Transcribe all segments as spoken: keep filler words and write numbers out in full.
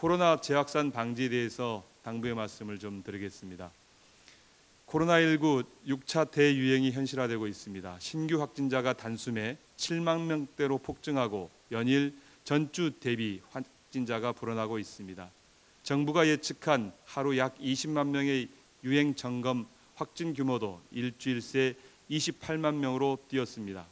코로나 재확산 방지에 대해서 당부의 말씀을 좀 드리겠습니다. 코로나십구 육 차 대유행이 현실화되고 있습니다. 신규 확진자가 단숨에 칠만 명대로 폭증하고 연일 전주 대비 확진자가 불어나고 있습니다. 정부가 예측한 하루 약 이십만 명의 유행 점검 확진 규모도 일주일 새 이십팔만 명으로 뛰었습니다.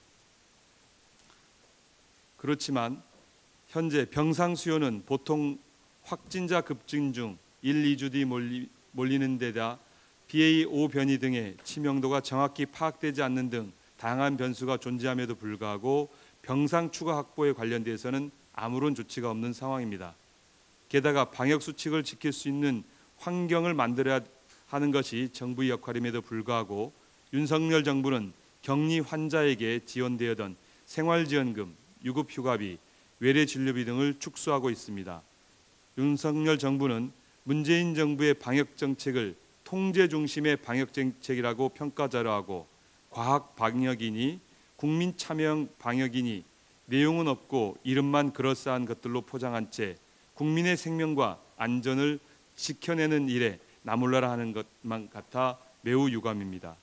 그렇지만 현재 병상 수요는 보통 확진자 급증 중 일, 이 주 뒤 몰리, 몰리는 데다 비에이 오 변이 등의 치명도가 정확히 파악되지 않는 등 다양한 변수가 존재함에도 불구하고 병상 추가 확보에 관련돼서는 아무런 조치가 없는 상황입니다. 게다가 방역 수칙을 지킬 수 있는 환경을 만들어야 하는 것이 정부의 역할임에도 불구하고 윤석열 정부는 격리 환자에게 지원되었던 생활지원금, 유급휴가비, 외래진료비 등을 축소하고 있습니다. 윤석열 정부는 문재인 정부의 방역 정책을 통제 중심의 방역 정책이라고 평가자료하고 과학 방역이니 국민 참여형 방역이니 내용은 없고 이름만 그럴싸한 것들로 포장한 채 국민의 생명과 안전을 지켜내는 일에 나몰라라 하는 것만 같아 매우 유감입니다.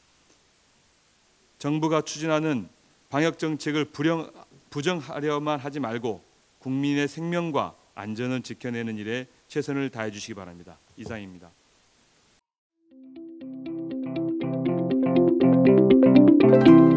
정부가 추진하는 방역 정책을 불영, 부정하려만 하지 말고 국민의 생명과 안전을 지켜내는 일에 최선을 다해 주시기 바랍니다. 이상입니다. Thank you.